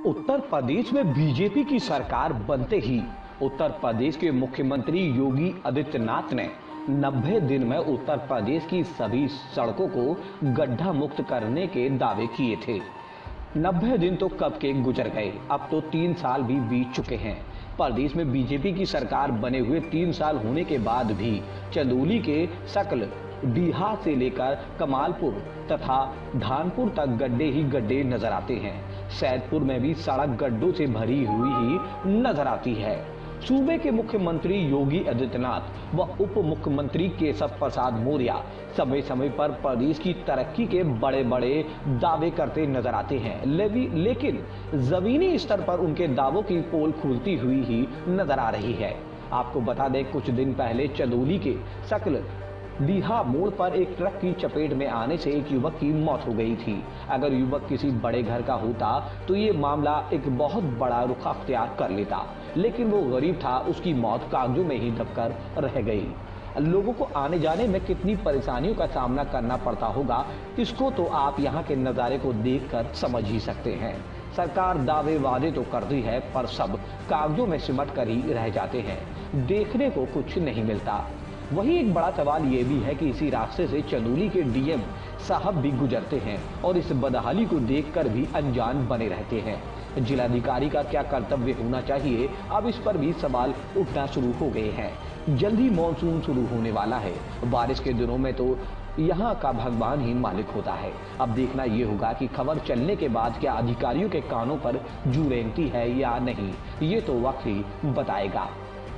उत्तर प्रदेश में बीजेपी की सरकार बनते ही उत्तर प्रदेश के मुख्यमंत्री योगी आदित्यनाथ ने 90 दिन में उत्तर प्रदेश की सभी सड़कों को गड्ढा मुक्त करने के दावे किए थे। 90 दिन तो कब के गुजर गए, अब तो 3 साल भी बीत चुके हैं। प्रदेश में बीजेपी की सरकार बने हुए 3 साल होने के बाद भी चंदौली के सकल डीहा से लेकर कमालपुर तथा धानपुर तक गड्ढे ही गड्ढे नजर आते हैं। सैदपुर में भी सड़क गड्ढों से भरी हुई ही नजर आती है। सूबे के मुख्यमंत्री योगी आदित्यनाथ व उप मुख्यमंत्री केशव प्रसाद मौर्य समय समय पर प्रदेश की तरक्की के बड़े बड़े दावे करते नजर आते हैं, लेकिन जमीनी स्तर पर उनके दावों की पोल खुलती हुई ही नजर आ रही है। आपको बता दें, कुछ दिन पहले चंदौली के सकल डीहा मोड़ पर एक ट्रक की चपेट में आने से एक युवक की मौत हो गई थी। अगर युवक किसी बड़े घर का होता तो ये मामला एक बहुत बड़ा रुख अख्तियार कर लेता, लेकिन वो गरीब था, उसकी मौत कागजों में ही दबकर रह गई। लोगों को आने जाने में कितनी परेशानियों का सामना करना पड़ता होगा, इसको तो आप यहाँ के नज़ारे को देखकर समझ ही सकते हैं। सरकार दावे वादे तो करती है, पर सब कागजों में सिमट कर ही रह जाते हैं, देखने को कुछ नहीं मिलता। वहीं एक बड़ा सवाल ये भी है कि इसी रास्ते से चंदौली के डीएम साहब भी गुजरते हैं और इस बदहाली को देखकर भी अनजान बने रहते हैं। जिलाधिकारी का क्या कर्तव्य होना चाहिए, अब इस पर भी सवाल उठना शुरू हो गए हैं। जल्द ही मानसून शुरू होने वाला है। बारिश के दिनों में तो यहाँ का भगवान ही मालिक होता है। अब देखना ये होगा कि खबर चलने के बाद क्या अधिकारियों के कानों पर जू रेंगती है या नहीं, ये तो वक्त ही बताएगा।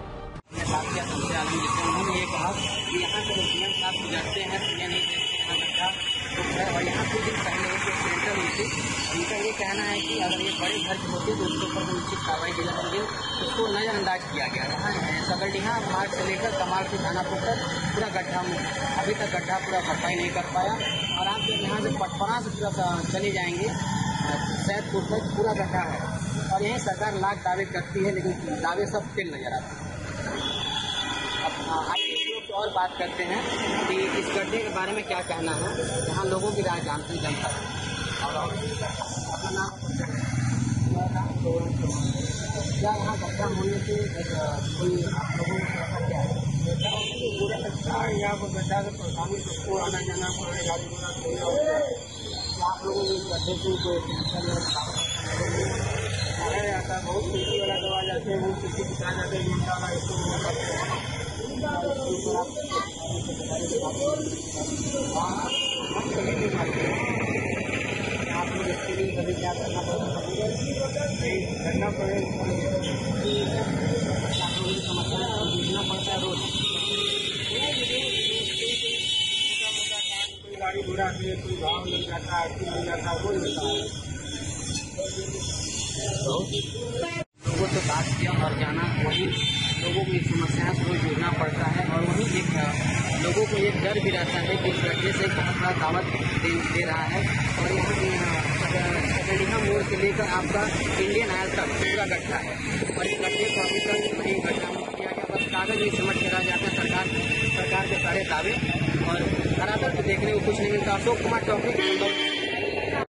उन्होंने ये कहा कि यहाँ से सीएम साहब गुजरते हैं तो ये नहीं देखते यहाँ गड्ढा तो है। और यहाँ कुछ दिन पहले एक एक्सीडेंटल हुई थी। उनका ये कहना है कि अगर ये बड़े घर की होती तो उसके ऊपर उचित कार्रवाई की जाती, उसको नज़रअंदाज किया गया। यहाँ सकलडीहा मार्ग से लेकर कमालपुर थानापुर तक पूरा गड्ढा में अभी तक गड्ढा पूरा भरपाई नहीं कर पाया। और आप जब यहाँ से पटपरा से पूरा चले जाएंगे सैदपुर तक पूरा गड्ढा है। और यही सरकार लाख दावे करती है, लेकिन दावे सब फेल नजर आते हैं। आइए और बात करते हैं कि इस गड्ढे के बारे में क्या कहना है, यहाँ लोगों की राय जानती जनता है। अपना नाम क्या यहाँ गड्ढा होने से कोई आप लोगों को क्या है? पूरा अच्छा है, यहाँ पर गड्ढा से परेशानी सबको आना जाना पड़े, गाड़ी घोड़ा आप लोगों को इस गड्ढे से कोई आता है। बहुत खेती वाला दवा जाते हैं, वो किसी किसान जाते हैं, इसको आप लोग इसके लिए कभी क्या करना करना पड़े, आप लोगों की समस्या जूझना पड़ता है रोज। कोई गाड़ी घोड़ा आती है, कोई भाव मिल जाता है, मिल जाता है, कोई मिलता है। लोगों से बात किया और जाना, वही लोगों की समस्याएं से रोज जुड़ना पड़ता है। और वहीं एक लोगों को एक डर भी रहता है कि इस गड्ढे से बहुत बड़ा दावत दे रहा है। और यहाँ सकलडीहा मोड़ से लेकर आपका इंडियन ऑयल तक पूरा गड्ढा है और इस गड्ढे को अभी तक नहीं गड्ढा मुक्त किया गया। बस कागज ही समझ के रह जाता है सरकार के सारे दावे, और धरातल पे देखने को कुछ नहीं मिलता। अशोक कुमार चौकी।